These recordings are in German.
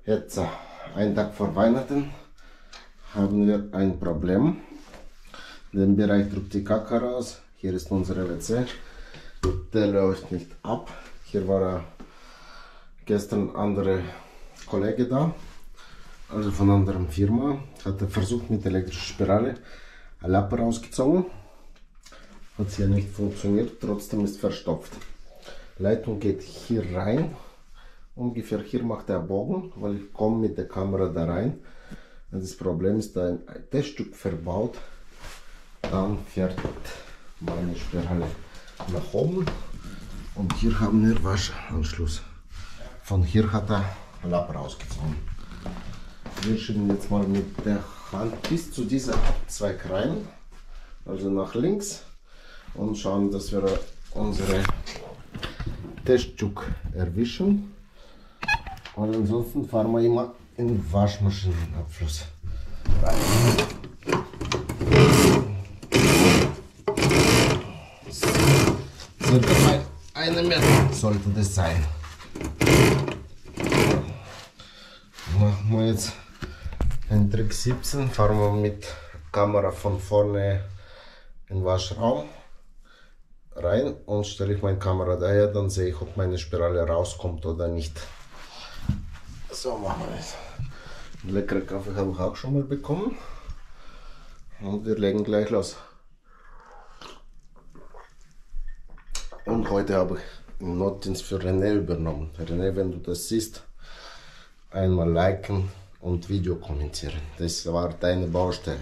Jetzt, einen Tag vor Weihnachten, haben wir ein Problem. Den Bereich drückt die Kacke raus. Hier ist unsere WC. Der läuft nicht ab. Hier war gestern andere Kollege da, also von einer anderen Firma. Hat er versucht mit elektrischer Spirale eine Lappe rausgezogen. Hat hier nicht funktioniert, trotzdem ist verstopft. Leitung geht hier rein. Ungefähr hier macht er Bogen, weil ich komme mit der Kamera da rein. Das Problem ist, da ein Teststück verbaut, dann fährt meine Spirale nach oben und hier haben wir Waschanschluss. Von hier hat er Lapp rausgezogen. Wir schieben jetzt mal mit der Hand bis zu dieser Zweig rein, also nach links, und schauen, dass wir unsere Teststück erwischen. Und ansonsten fahren wir immer in den Waschmaschinenabfluss rein. Circa 1 Meter sollte das sein. Machen wir jetzt einen Trick 17, fahren wir mit Kamera von vorne in den Waschraum rein und stelle ich meine Kamera daher, dann sehe ich, ob meine Spirale rauskommt oder nicht. So machen wir das. Einen leckeren Kaffee habe ich auch schon mal bekommen. Und wir legen gleich los. Und heute habe ich einen Notdienst für René übernommen. René, wenn du das siehst, einmal liken und Video kommentieren. Das war deine Baustelle.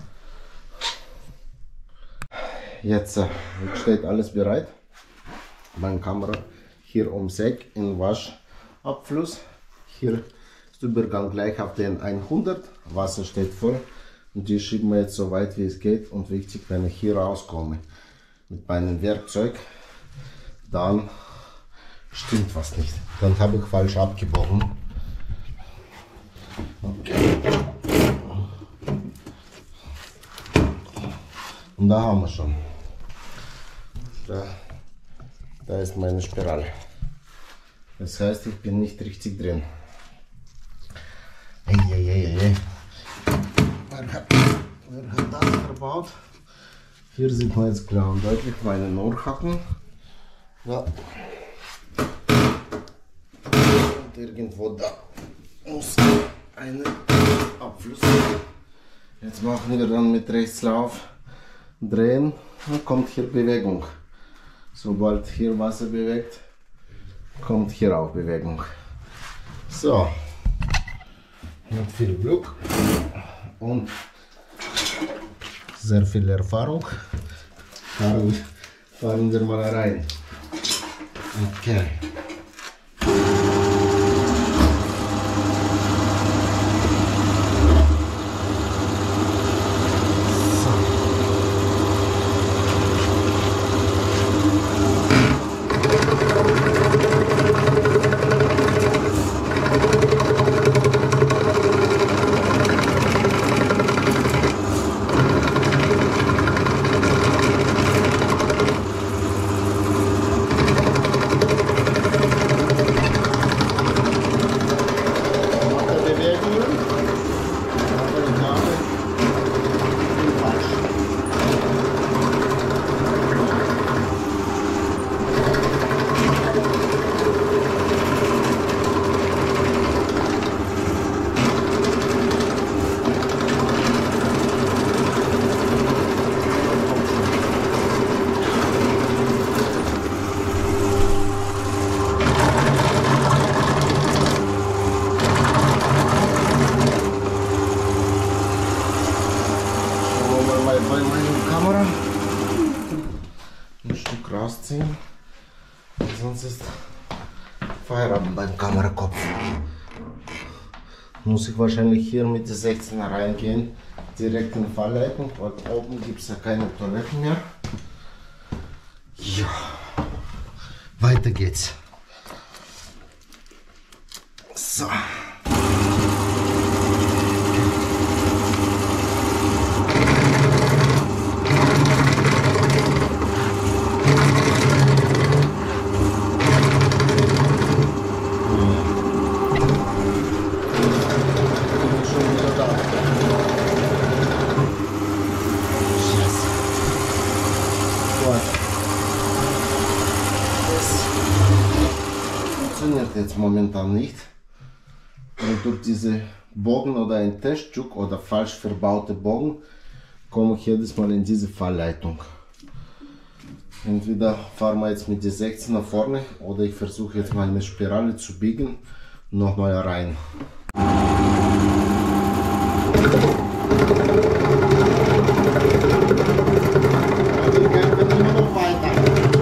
Jetzt steht alles bereit. Meine Kamera hier ums Eck im Waschabfluss. Hier ist Übergang gleich auf den 100. Wasser steht voll. Und die schieben wir jetzt so weit wie es geht. Und wichtig, wenn ich hier rauskomme mit meinem Werkzeug, dann stimmt was nicht. Dann habe ich falsch abgebogen. Okay. Und da haben wir schon. Da ist meine Spirale. Das heißt, ich bin nicht richtig drin. Wer hat das verbaut? Hier sieht man jetzt klar und deutlich meine Ohrhaken. Ja. Und irgendwo da muss eine Abfluss. Jetzt machen wir dann mit Rechtslauf drehen, dann kommt hier Bewegung. Sobald hier Wasser bewegt, kommt hier auch Bewegung. So, mit viel Glück und sehr viel Erfahrung fahren wir mal rein. Okay. Kamera ein Stück rausziehen, sonst ist Feierabend beim Kamerakopf. Muss ich wahrscheinlich hier mit der 16er reingehen, direkt in die Fahrleitung, weil oben gibt es ja keine Toiletten mehr. Ja, weiter geht's. So. jetzt momentan nicht. Und durch diese Bogen oder ein Teststück oder falsch verbaute Bogen komme ich jedes Mal in diese Fallleitung. Entweder fahren wir jetzt mit der 16 nach vorne oder ich versuche jetzt mal eine Spirale zu biegen und nochmal rein. Also gehen wir immer noch weiter.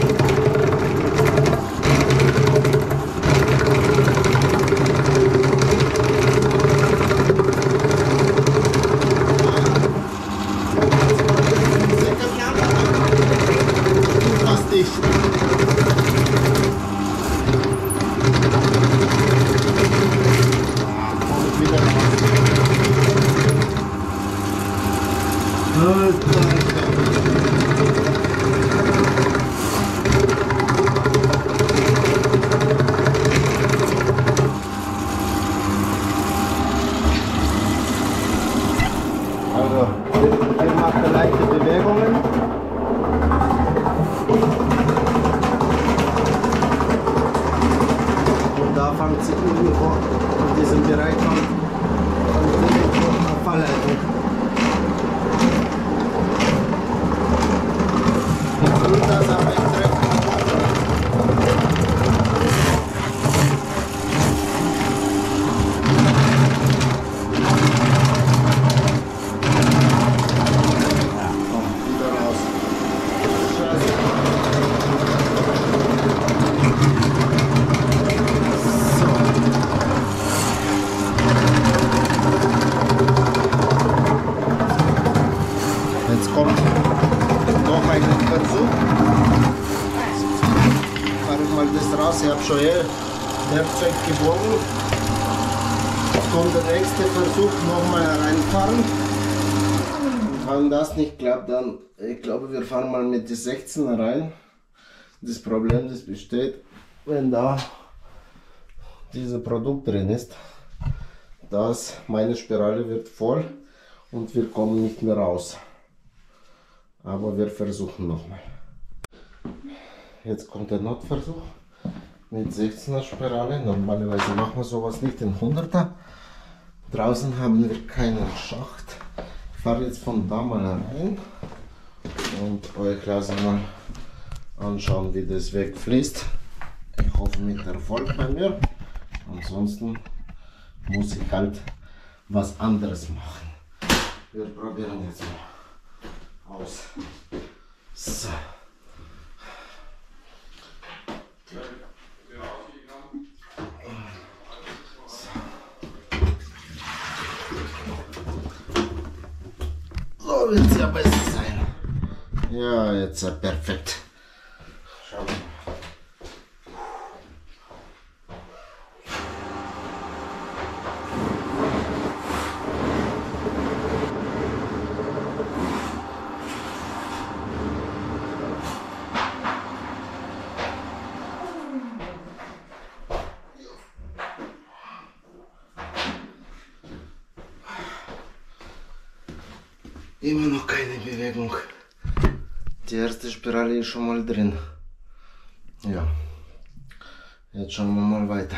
Also, wir machen leichte Bewegungen. Und da fängt sie irgendwo in diesem Bereich an Fallleitung. Ich tue das aber im Treffen. Jetzt kommt noch ein Versuch. Fahre ich mal das raus, ich habe schon Werkzeug gebogen. Jetzt kommt der nächste Versuch, nochmal reinfahren. Wenn das nicht klappt, dann, ich glaube, wir fahren mal mit die 16 rein. Das Problem, das besteht, wenn da dieses Produkt drin ist, dass meine Spirale wird voll und wir kommen nicht mehr raus. Aber wir versuchen nochmal. Jetzt kommt der Notversuch mit 16er Spirale. Normalerweise machen wir sowas nicht in 100er. Draußen haben wir keinen Schacht. Ich fahre jetzt von da mal rein und euch lasse mal anschauen, wie das wegfließt. Ich hoffe mit Erfolg bei mir. Ansonsten muss ich halt was anderes machen. Wir probieren jetzt mal aus. So. So wird es ja besser sein. Ja, jetzt perfekt. Schauen wir mal. Immer noch keine Bewegung. Die erste Spirale ist schon mal drin. Ja, jetzt schauen wir mal weiter.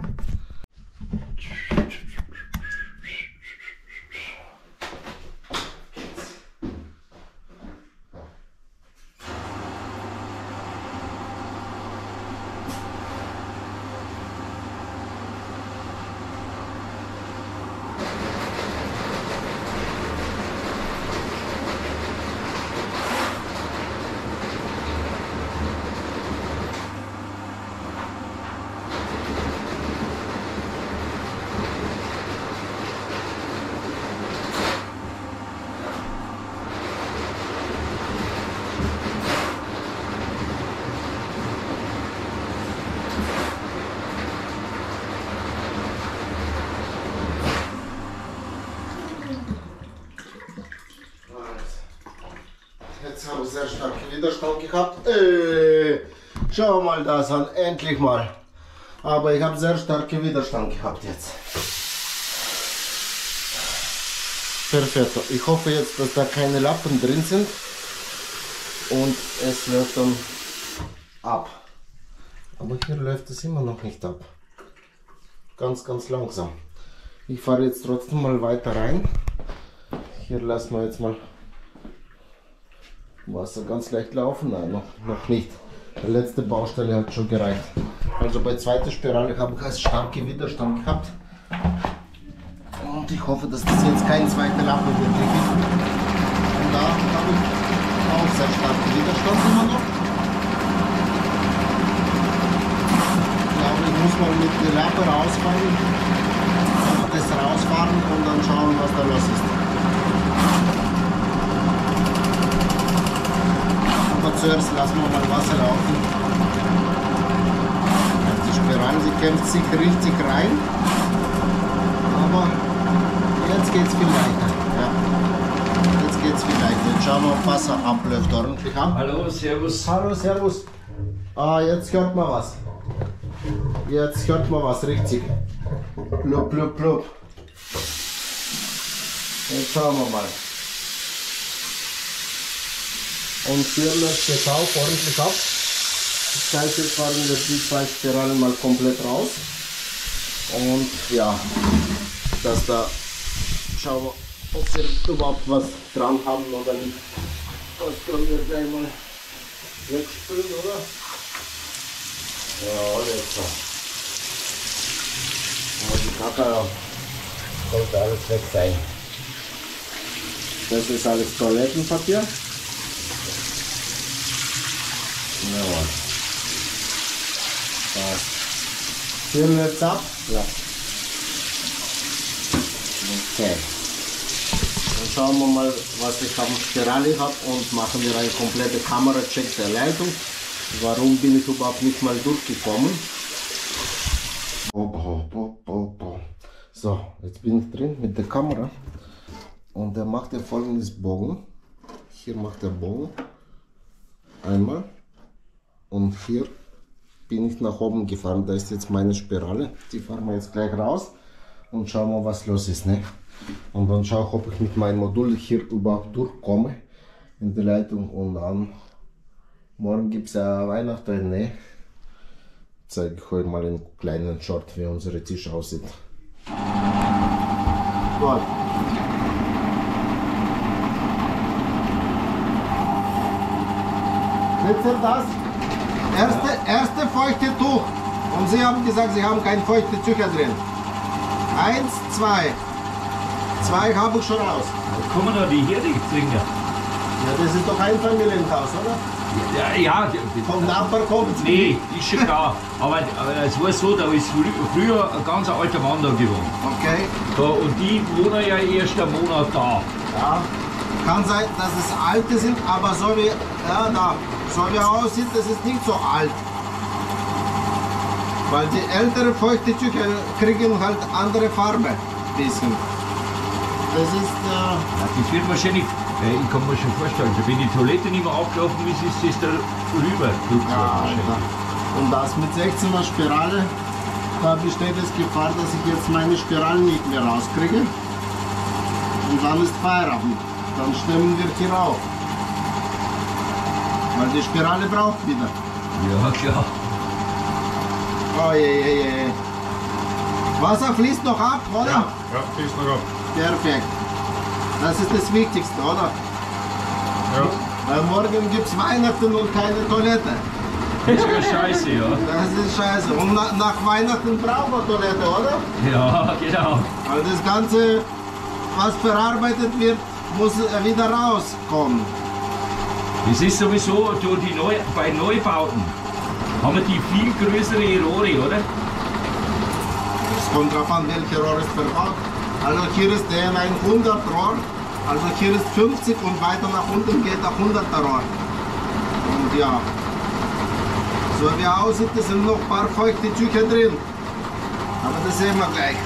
Jetzt habe ich sehr starken Widerstand gehabt. Schau mal das an, endlich mal. Aber ich habe sehr starken Widerstand gehabt jetzt. Perfetto. Ich hoffe jetzt, dass da keine Lappen drin sind. Und es läuft dann ab. Aber hier läuft es immer noch nicht ab. ganz langsam. Ich fahre jetzt trotzdem mal weiter rein. Hier lassen wir jetzt mal Wasser ganz leicht laufen. Nein, noch nicht. Die letzte Baustelle hat schon gereicht. Also bei zweiter Spirale habe ich einen starken Widerstand gehabt. Und ich hoffe, dass das jetzt kein zweiter Lappen wird. Und da habe ich auch sehr starken Widerstand immer noch. Ich glaube, ich muss mal mit der Lappe rausfahren. Einfach das rausfahren und dann schauen, was da los ist. Aber zuerst lassen wir mal Wasser laufen. Die Spirale, sie kämpft sich richtig rein. Aber jetzt geht es viel weiter. Ja. Jetzt geht es viel weiter. Jetzt schauen wir, ob Wasser abläuft ordentlich ab. Hallo, servus. Hallo, servus. Ah, jetzt hört man was. Jetzt hört man was richtig. Blub, blub, blub. Jetzt schauen wir mal. Und hier läuft es auch ordentlich ab. Das heißt, jetzt fahren wir die zwei Spiralen mal komplett raus. Und ja, dass da schauen wir, ob wir überhaupt was dran haben oder nicht. Das können wir gleich mal wegspülen, oder? Ja, jetzt so. Und die Kacke sollte alles weg sein. Das ist alles Toilettenpapier. Jawohl. Passt. Führen wir jetzt ab? Ja. Okay. Dann schauen wir mal, was ich am Spirale habe und machen wir einen kompletten Kameracheck der Leitung. Warum bin ich überhaupt nicht mal durchgekommen? So, jetzt bin ich drin mit der Kamera und er macht ja folgendes Bogen. Hier macht er Bogen. Einmal. Und hier bin ich nach oben gefahren. Da ist jetzt meine Spirale. Die fahren wir jetzt gleich raus und schauen wir, was los ist. Ne? Und dann schaue ich, ob ich mit meinem Modul hier überhaupt durchkomme in die Leitung. Und dann morgen gibt es ja Weihnachten. Ne? Zeige ich euch mal einen kleinen Short, wie unser Tisch aussieht. Gut. Seht ihr das? Erste feuchte Tuch. Und Sie haben gesagt, Sie haben kein feuchte Tücher drin. 1, 2. 2 habe ich schon raus. Kommen da die hier, die Trinker? Ja, das ist doch ein Familienhaus, oder? Ja. Vom Nachbar kommt. Nee, ist schon klar. Aber es war so, da ist früher ein ganz alter Mann da gewohnt. Okay. Da, und die wohnen ja erst einen Monat da. Ja. Kann sein, dass es alte sind, aber so wie, ja, da, so wie er aussieht, das ist nicht so alt. Weil die älteren feuchte Tücher kriegen halt andere Farbe. Bisschen. Das ist, Ja, das wird wahrscheinlich, ich kann mir schon vorstellen, wenn die Toilette nicht mehr aufgelaufen ist, ist das da rüber. ja, und das mit 16er Spirale, da besteht es Gefahr, dass ich jetzt meine Spiralen nicht mehr rauskriege. Und dann ist Feierabend. Dann stemmen wir hier auf. Weil die Spirale braucht wieder. Ja, klar. Oh je. Wasser fließt noch ab, oder? Ja, fließt noch ab. Perfekt. Das ist das Wichtigste, oder? Ja. Weil morgen gibt es Weihnachten und keine Toilette. Das ist ja scheiße, ja. Das ist scheiße. Und nach Weihnachten brauchen wir Toilette, oder? Ja, genau. Weil das Ganze, was verarbeitet wird, muss wieder rauskommen. Es ist sowieso, bei Neubauten haben wir die viel größere Rohre, oder? Es kommt drauf an, welche Rohr ist verbaut. Also hier ist der 100 Rohr, also hier ist 50 und weiter nach unten geht auch 100er Rohr. Und ja, so wie er aussieht, es sind noch ein paar feuchte Tücher drin. Aber das sehen wir gleich.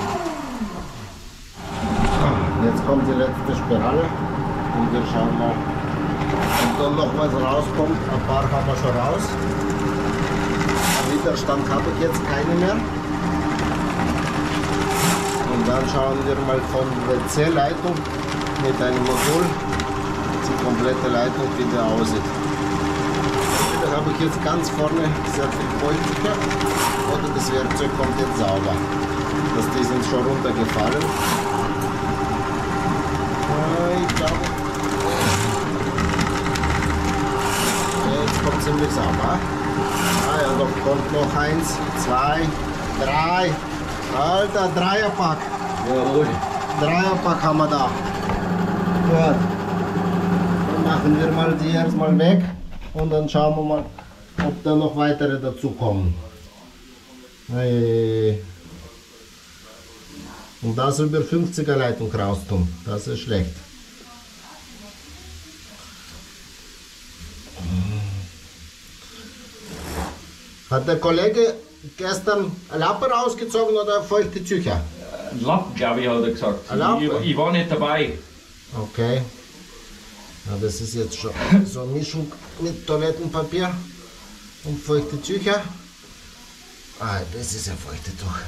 Jetzt kommt die letzte Spirale und wir schauen mal, ob dann noch was rauskommt. Ein paar haben wir schon raus. Widerstand habe ich jetzt keine mehr. Und dann schauen wir mal von der C-Leitung mit einem Modul die komplette Leitung, wie der aussieht. Entweder habe ich jetzt ganz vorne sehr viel feuchter oder das Werkzeug kommt jetzt sauber. Die sind schon runtergefallen. Ich glaube, jetzt kommt ziemlich sauber. Ah ja, da kommt noch 1, 2, 3. Alter, Dreierpack. Jawohl. Dreierpack haben wir da. Gut. Dann machen wir mal die erstmal weg und dann schauen wir mal, ob da noch weitere dazu kommen. Und das über 50er Leitung raus tun. Das ist schlecht. Hat der Kollege gestern Lappen rausgezogen oder feuchte Tücher? Ein Lappen, glaube ich, hat er gesagt. Ein Lappen? Ich war nicht dabei. Okay. Ja, das ist jetzt schon so eine Mischung mit Toilettenpapier und feuchte Tücher. Ah, das ist ja feuchte Tuch.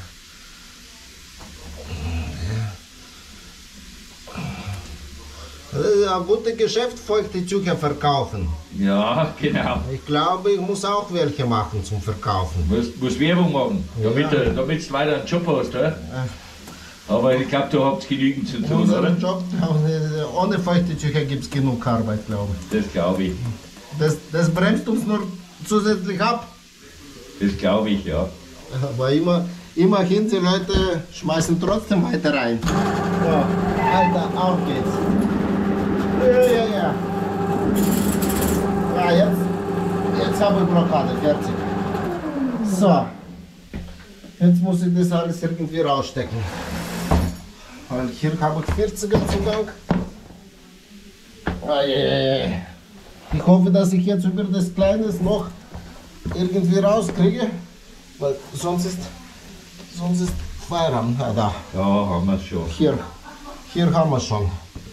Das ist ein gutes Geschäft, feuchte Tücher verkaufen. Ja, genau. Ich glaube, ich muss auch welche machen zum Verkaufen. Muss Werbung machen, damit du weiter einen Job hast. Aber ich glaube, du habt genügend zu tun, oder? Unseren Job, ohne feuchte Tücher gibt es genug Arbeit, glaube ich. Das glaube ich. Das bremst uns nur zusätzlich ab. Das glaube ich, ja. Aber immerhin, die Leute schmeißen trotzdem weiter rein. So, Alter, auf geht's. Ja. Ja, jetzt habe ich Blockade, fertig. So, jetzt muss ich das alles irgendwie rausstecken. Weil hier habe ich 40er Zugang. Ich hoffe, dass ich jetzt über das Kleines noch irgendwie rauskriege, weil sonst ist Feierabend. Ah, da. Ja, haben wir es schon. Hier haben wir es schon.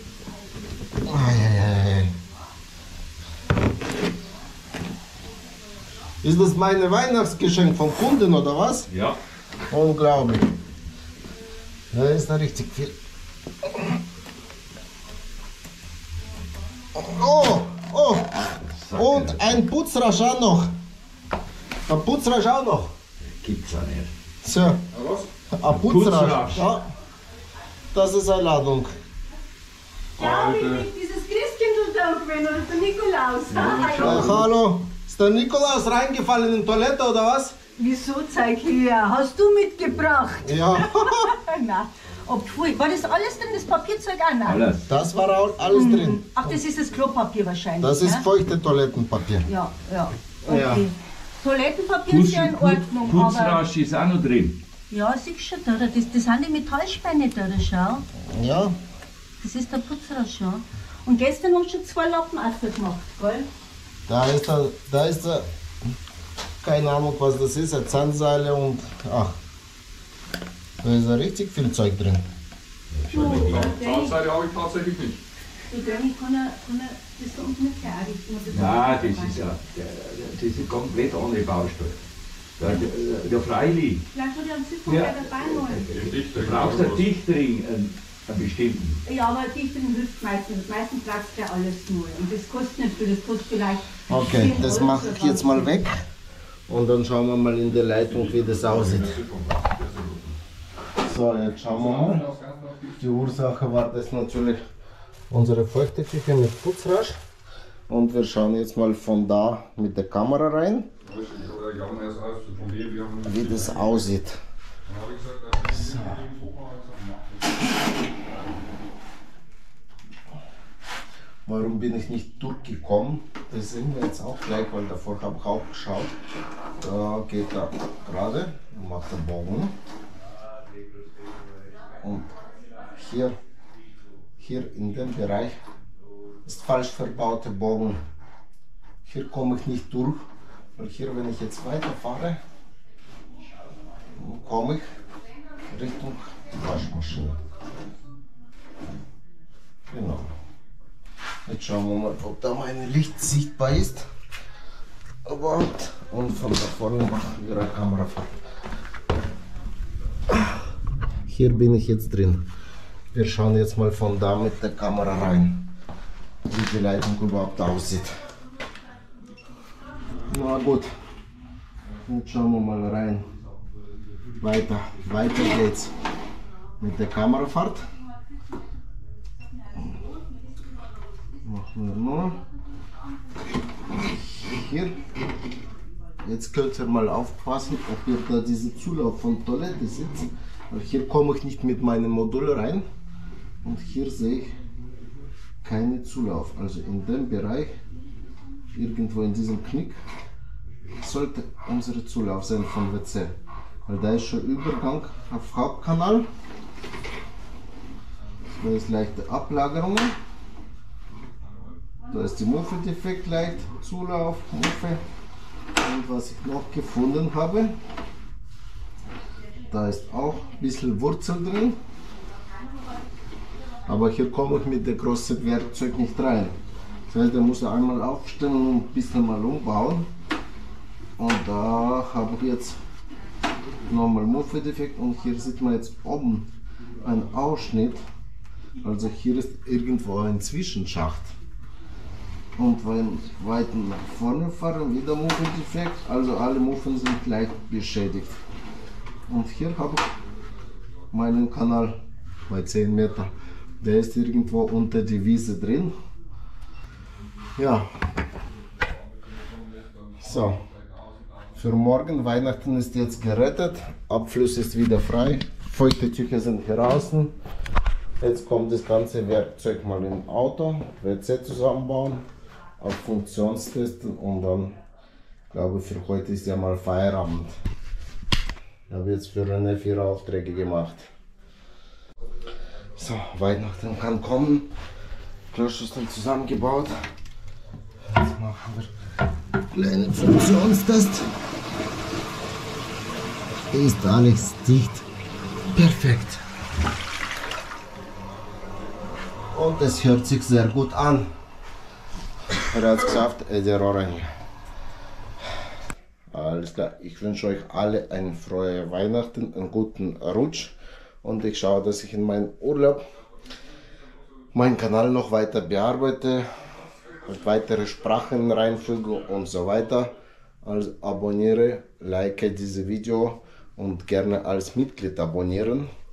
Ist das mein Weihnachtsgeschenk vom Kunden oder was? Ja. Unglaublich. Da ist da richtig viel. Oh! Und ein Putzrasch auch noch. Ein Putzrasch auch noch. Gibt's ja nicht. So, ein Putzrasch. Ja. Das ist eine Ladung. Ja, dieses Christkindl da gewesen, oder der Nikolaus. Hallo, ist der Nikolaus reingefallen in die Toilette oder was? Wieso, zeig her? Hast du mitgebracht? Ja. Nein. War das alles drin, das Papierzeug auch noch? Alles. Das war auch alles drin. Ach, das ist das Klopapier wahrscheinlich. Das ist ja? feuchte Toilettenpapier. Ja. Okay. Ja. Toilettenpapier ist ja in Ordnung, aber... Putzrasch ist auch noch drin. Ja, siehst schon, da. Das sind die Metallspäne da, schau. Ja. Das ist der Putzrasch, ja. Und gestern hast du schon 2 Lappen aufgemacht, gell? Da ist er, keine Ahnung was das ist, eine Zahnseile und ach, da ist ja richtig viel Zeug drin. Zahnseite habe ich tatsächlich nicht. Du, Danny, kann er das da unten nicht herrichten? Nein, das ist ja das ist komplett andere Baustelle. Der Freilich. Vielleicht hat er einen Zipfel Ja. dabei noch. Du brauchst einen Dichtring, einen bestimmten. Ja, aber Dichtring hilft meistens. Meistens brauchst du ja alles nur. Und das kostet nicht viel, das kostet vielleicht. Okay, 10 das Euro mache ich jetzt mal weg und dann schauen wir mal in der Leitung, wie das aussieht. So, jetzt schauen wir mal. Die Ursache war das natürlich unsere feuchte Küche mit Putzrasch. Und wir schauen jetzt mal von da mit der Kamera rein, wie das aussieht. So. Warum bin ich nicht durchgekommen? Das sehen wir jetzt auch gleich, weil davor habe ich auch geschaut. Da geht er gerade, macht den Bogen. Und hier in dem Bereich ist falsch verbaute Bogen. Hier komme ich nicht durch, weil hier, wenn ich jetzt weiterfahre, komme ich Richtung Waschmaschine. Genau. Jetzt schauen wir mal, ob da mein Licht sichtbar ist. Und von da vorne machen wir eine Kamerafahrt. Hier bin ich jetzt drin. Wir schauen jetzt mal von da mit der Kamera rein, wie die Leitung überhaupt aussieht. Na gut, jetzt schauen wir mal rein. Weiter geht's mit der Kamerafahrt. Machen wir nur hier. Jetzt könnt ihr mal aufpassen, ob ihr da diesen Zulauf von Toilette sitzt. Weil hier komme ich nicht mit meinem Modul rein und hier sehe ich keinen Zulauf. Also in dem Bereich, irgendwo in diesem Knick, sollte unser Zulauf sein von WC. Weil da ist schon Übergang auf Hauptkanal. Da ist leichte Ablagerungen. Da ist die Muffe-Defekt leicht, Zulauf, Muffe. Und was ich noch gefunden habe, da ist auch ein bisschen Wurzel drin. Aber hier komme ich mit dem großen Werkzeug nicht rein. Das heißt, da muss er einmal aufstellen und ein bisschen mal umbauen. Und da habe ich jetzt nochmal Muffe-Defekt und hier sieht man jetzt oben einen Ausschnitt. Also hier ist irgendwo ein Zwischenschacht. Und wenn ich weiter nach vorne fahre, wieder Muffendefekt, also alle Muffen sind leicht beschädigt. Und hier habe ich meinen Kanal bei 10 Meter. Der ist irgendwo unter die Wiese drin. Ja. So. Für morgen Weihnachten ist jetzt gerettet. Abfluss ist wieder frei. Feuchte Tücher sind hier außen. Jetzt kommt das ganze Werkzeug mal im Auto. WC zusammenbauen. Auf Funktionstesten und dann, glaube ich, für heute ist ja mal Feierabend. Ich habe jetzt für René 4 Aufträge gemacht. So, Weihnachten kann kommen. Kloschüssel zusammengebaut. Jetzt machen wir einen kleinen Funktionstest. Ist alles dicht. Perfekt. Und es hört sich sehr gut an. Er hat gesagt, der Rohre hier. Alles klar, ich wünsche euch alle ein frohe Weihnachten, einen guten Rutsch und ich schaue, dass ich in meinem Urlaub meinen Kanal noch weiter bearbeite, weitere Sprachen reinfüge und so weiter. Also abonniere, like dieses Video und gerne als Mitglied abonnieren.